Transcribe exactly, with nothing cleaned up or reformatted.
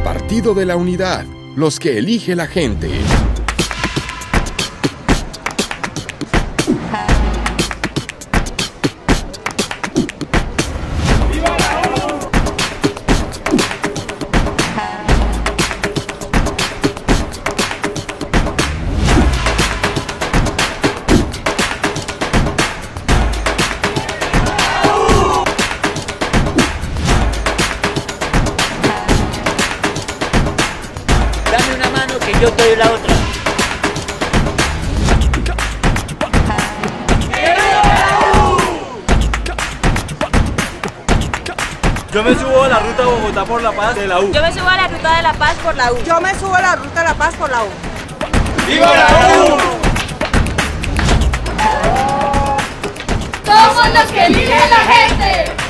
Partido de la Unidad, los que elige la gente. Dame una mano que yo te doy la otra. Yo me subo a la ruta Bogotá por la Paz de la U. Yo me subo a la ruta de la Paz por la U. Yo me subo a la ruta de la Paz por la U. ¡Viva la U! Somos los que eligen la gente.